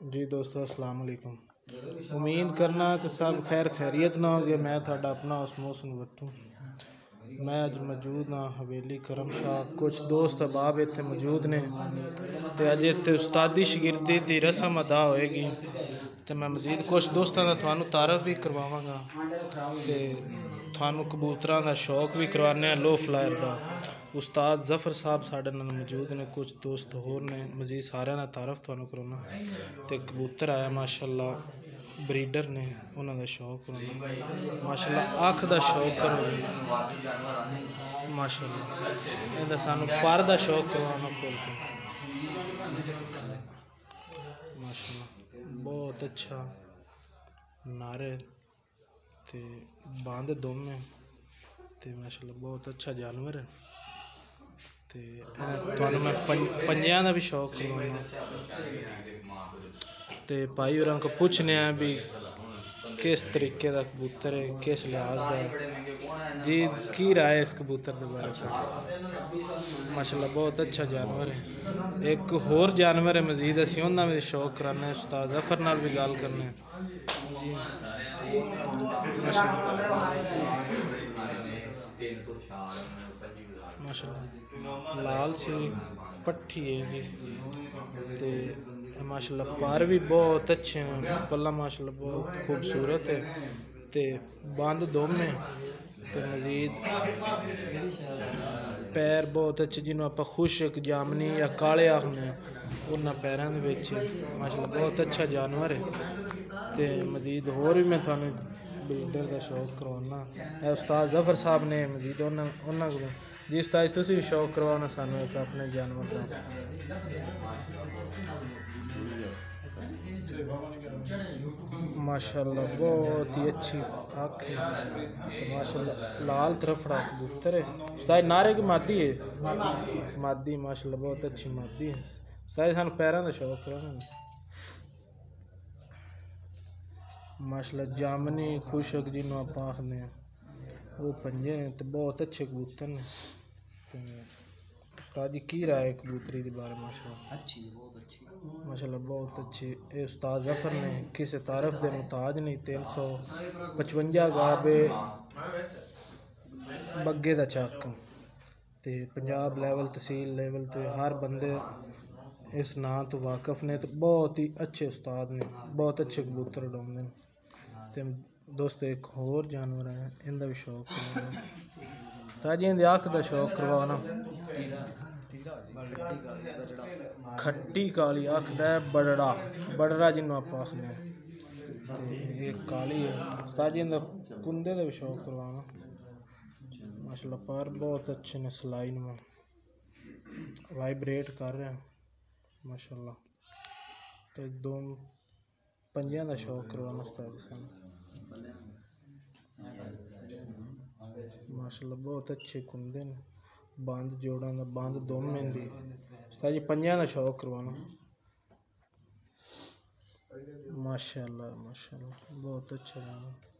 जी दोस्तों अस्सलाम वालेकुम। उम्मीद करना कि सब खैर खैरियत ना होगे। मैं थोड़ा अपना उसमोसन वट्टू मैं अज मौजूद हाँ हवेली करम शाह। कुछ दोस्त अहबाब इत्थे मौजूद ने ते अज इत्थे उस्तादी शगिर्दी दी रस्म अदा होएगी ते मैं मजीद कुछ दोस्तों का थानू तारफ भी करवावांगा ते थानू कबूतरां दा शौक भी करवाने लो फ्लायर दा। उस्ताद जफर साहब साढ़े नाल मौजूद ने, कुछ दोस्त होर ने, मजीद सारिਆਂ ਦਾ तारफ थानू कराना ते कबूतर आया माशाअल्लाह ब्रीडर ने उन्हों का शौक कराना माशाअल्लाह अख का शौक करो माशाअल्लाह इहदा सानू पर का शौक करवाना खोल के माशाअल्लाह बहुत अच्छा नारे ते बांध दोमें ते माशाअल्लाह बहुत अच्छा जानवर है ते थानू मैं पंजियां का भी शौक करवाना ते भाई होरां को पूछने भी किस तरीके का कबूतर है, किस लिहाज का जी की राय इस कबूतर के बारे में। माशाअल्लाह बहुत अच्छा जानवर है। एक होर जानवर है मजीद असी उन्होंने भी शौक कराने उस्ताद जफर नाल भी गल करने जी माशाअल्लाह लाल सी पट्ठी है जी ते माशाअल्लाह पर भी बहुत अच्छे हैं, पल्ला माशाअल्लाह बहुत खूबसूरत है ते बंद दोमें ते मजीद पैर बहुत अच्छे जिन्होंने आप खुशक जामनी या काले आखने उन्होंने पैरों के माशाअल्लाह बहुत अच्छा जानवर है ते मजीद होर भी मैं थानू ब्रीडर का शौक करवाना है उस्ताद जफर साहब ने मजीद उन्होंने को जी उस्ताद तुसी भी शौक करवाना सानू एक अपने जानवर का माशाअल्लाह बहुत ही अच्छी आँख है तो माशाअल्लाह लाल तरफड़ा कबूतर है उस्ताद नारे की मादी है मादी माशाअल्लाह बहुत अच्छी मादी है उस्ताद सानू पैरों का शौक कराना माशाअल्लाह जामनी खुशक जिन्हों आप आखने वो पंजे ने तो बहुत अच्छे कबूतर ने तो उस्ताद जी की राय कबूतरी के बारे में। माशाअल्लाह बहुत अच्छी ये उस्ताद जफर ने किसी तारफ के मुताज नहीं 355 गाबे बग्गे का चक तो पंजाब लैवल तहसील लैवल तो हर बंदे इस नाँ तो वाकफ ने तो बहुत ही अच्छे उस्ताद ने बहुत अच्छे कबूतर उड़ाते हैं तो दोस्तों एक होर जानवर है इनका भी शौक उस्ताद जी इनकी अख का शौक करवाना खट्टी काली अख दा बड़ड़ा बड़ड़ा जिन्हों आप आखने एक काली है उस्ताद जी इनका कुंदे का भी शौक करवाना माशाअल्लाह पर बहुत अच्छे ने सलाई में वाइब्रेट कर रहे हैं माशाअल्लाह तो दो पंजियां का शौक करवाना उस्ताद माशाअल्लाह बहुत अच्छे कुंदे ने बंद जोड़ा का बंद दोमें दी उस्ताद जी पंजियां का शौक करवाना माशाअल्लाह माशाअल्लाह बहुत अच्छा